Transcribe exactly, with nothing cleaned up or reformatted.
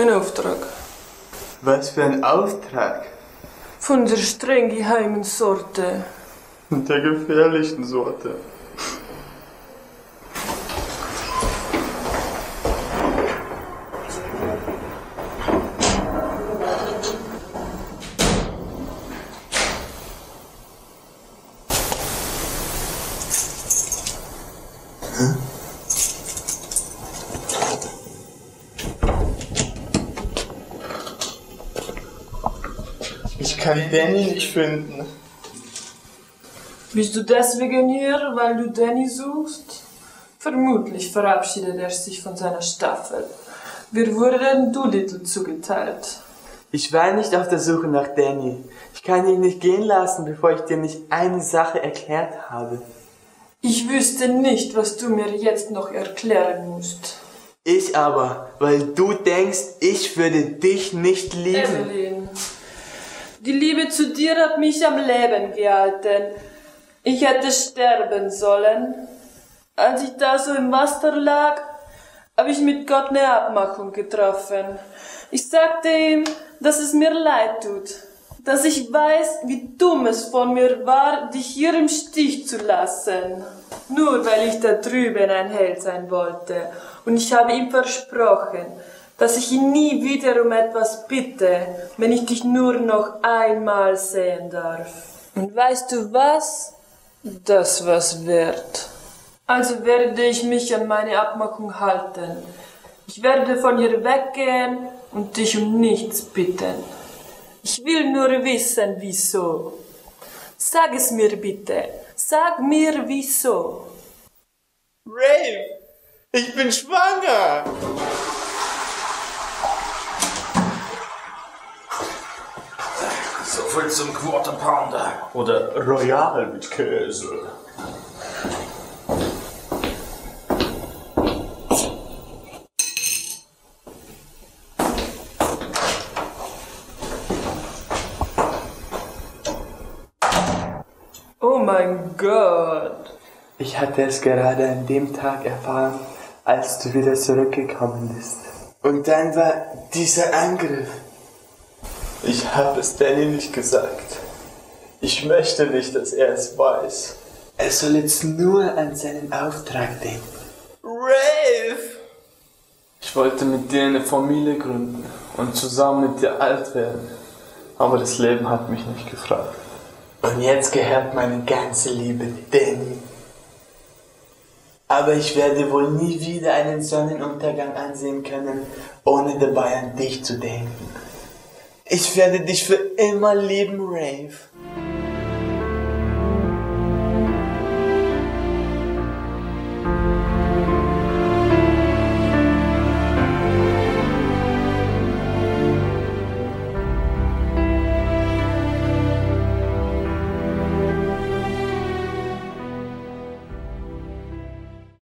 Ein Auftrag. Was für ein Auftrag? Von der streng geheimen Sorte. Der gefährlichen Sorte. Ich kann Danny nicht finden. Bist du deswegen hier, weil du Danny suchst? Vermutlich verabschiedet er sich von seiner Staffel. Wir wurden Doolittle zugeteilt. Ich war nicht auf der Suche nach Danny. Ich kann ihn nicht gehen lassen, bevor ich dir nicht eine Sache erklärt habe. Ich wüsste nicht, was du mir jetzt noch erklären musst. Ich aber, weil du denkst, ich würde dich nicht lieben. Evelyn, die Liebe zu dir hat mich am Leben gehalten. Ich hätte sterben sollen. Als ich da so im Wasser lag, habe ich mit Gott eine Abmachung getroffen. Ich sagte ihm, dass es mir leid tut, dass ich weiß, wie dumm es von mir war, dich hier im Stich zu lassen. Nur weil ich da drüben ein Held sein wollte. Und ich habe ihm versprochen, dass ich ihn nie wieder um etwas bitte, wenn ich dich nur noch einmal sehen darf. Und weißt du was? Das war's wert. Also werde ich mich an meine Abmachung halten. Ich werde von hier weggehen und dich um nichts bitten. Ich will nur wissen, wieso. Sag es mir bitte. Sag mir, wieso. Rave, ich bin schwanger! So viel zum Quarter Pounder. Oder Royal mit Käse. Oh mein Gott. Ich hatte es gerade an dem Tag erfahren, als du wieder zurückgekommen bist. Und dann war dieser Angriff. Ich habe es Danny nicht gesagt. Ich möchte nicht, dass er es weiß. Er soll jetzt nur an seinen Auftrag denken. Rave! Ich wollte mit dir eine Familie gründen und zusammen mit dir alt werden. Aber das Leben hat mich nicht gefragt. Und jetzt gehört meine ganze Liebe Danny. Aber ich werde wohl nie wieder einen Sonnenuntergang ansehen können, ohne dabei an dich zu denken. Ich werde dich für immer lieben, Rave.